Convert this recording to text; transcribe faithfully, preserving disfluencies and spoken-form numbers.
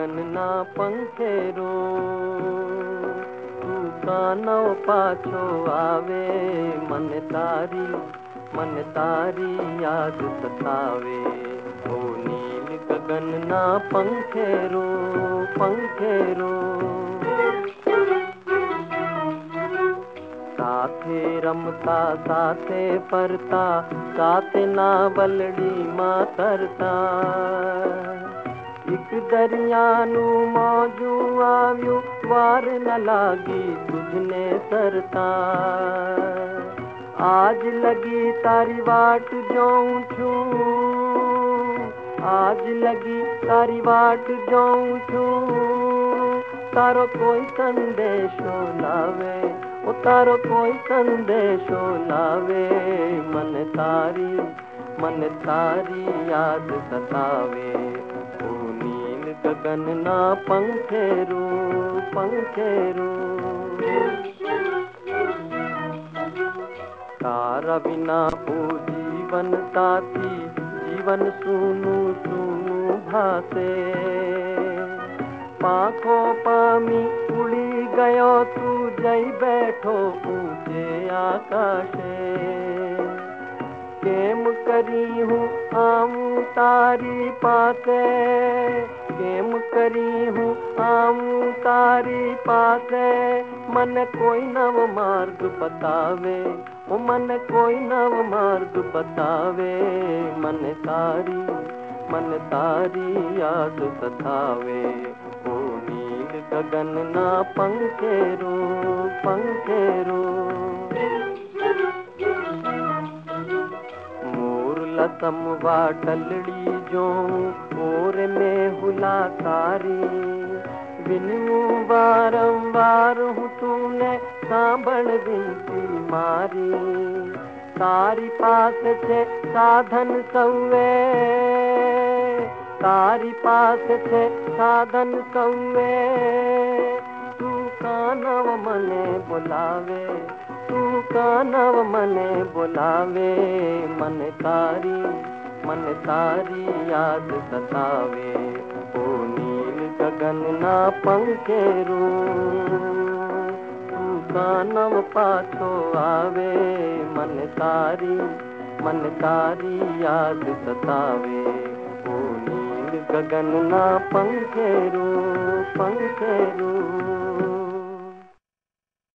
गगन ना पंखेरो तू कानो पाछो आवे मन तारी मन तारी याद सतावे ओ नील गगन ना पंखेरो पंखेरो साथे रमता साथे परता साथे ना बलड़ी मां तरता एक दरिया नू मौजू आव्यू वार न लागी तुझने सरता आज लगी तारी वाट जाऊं छू आज लगी तारी वाट जाऊं छू तारो कोई संदेशो लावे ओ तारो कोई संदेशो लावे मन तारी मन तारी याद सतावे ओ नील गगन ना पंखेरो पंखेरो तारा बिना ओ जीवन साथी जीवन सुनु सुनु भासे पाखो पामी उड़ी गयो तू जई बैठो ऊंचे आकाशे केम करी हूँ आऊं तारी पासे केम करी हूँ आऊं तारी पासे मन कोई नव मार्ग बतावे ओ मन कोई नव मार्ग बतावे मन तारी मन तारी याद सतावे ओ नील गगन ना पंखेरो पंखेरो मोर लतम वाटलड़ी जो और में हुला तारी बिनू बारंबार हूँ तूने सांभल बिनती मारी तारी पास छे साधन सौवे तारी पास छे साधन सौवे तू कानव मने बुलावे तू कानव मने बुलावे मन तारी मन तारी याद सतावे ओ नील गगन ना पंखेरो तू कानव पाछो आवे मन तारी मन तारी याद सतावे ओ नील गगन ना पंखेरो पंखेरो